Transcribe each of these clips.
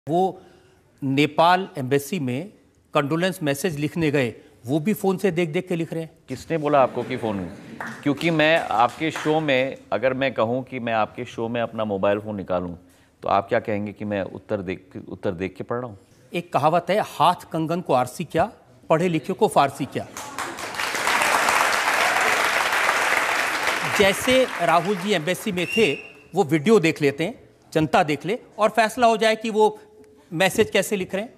वो नेपाल एम्बेसी में condolence message लिखने गए, वो भी फोन से देख देख के लिख रहे हैं। किसने बोला आपको कि फोन? क्योंकि मैं आपके शो में, अगर मैं कहूं कि मैं आपके शो में अपना मोबाइल फोन निकालूं तो आप क्या कहेंगे कि मैं उत्तर देख के पढ़ रहा हूं? एक कहावत है, हाथ कंगन को आरसी क्या, पढ़े लिखे को फारसी क्या। जैसे राहुल जी एम्बेसी में थे, वो वीडियो देख लेते हैं, जनता देख ले और फैसला हो जाए कि वो मैसेज कैसे लिख रहे हैं।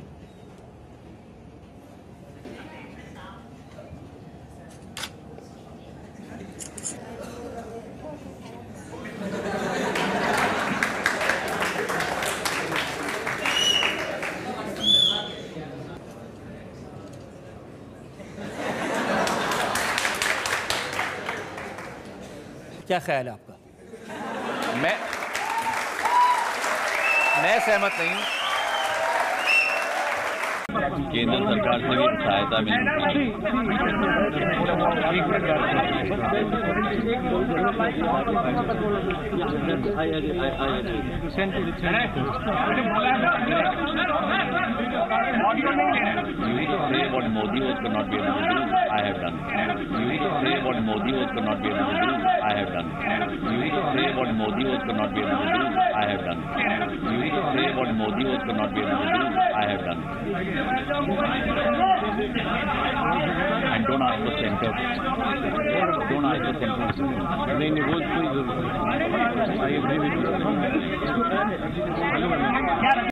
क्या ख्याल है आपका? मैं सहमत नहीं हूं। केंद्र सरकार से भी सहायता मिल what Modi was cannot be able to do, I have done. You say what Modi was cannot be able to do, I have done. You say what Modi was cannot be able to do, I have done. You say what Modi was cannot be able to do, I have done. And don't ask for center. Don't ask for center. नहीं नहीं, वो कोई जरूरत नहीं। I agree with you.